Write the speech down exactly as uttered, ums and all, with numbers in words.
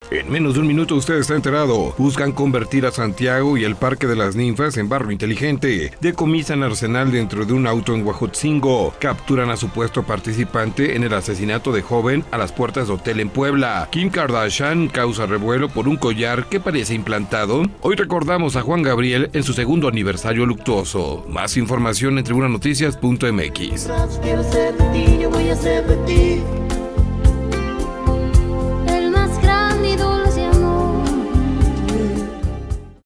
En menos de un minuto usted está enterado. Buscan convertir a Santiago y el Parque de las Ninfas en barrio inteligente. Decomisan arsenal dentro de un auto en Huajotzingo. Capturan a supuesto participante en el asesinato de joven a las puertas de hotel en Puebla. Kim Kardashian causa revuelo por un collar que parece implantado. Hoy recordamos a Juan Gabriel en su segundo aniversario luctuoso. Más información en tribuna noticias punto m x. Quiero ser de ti, yo voy a ser de ti.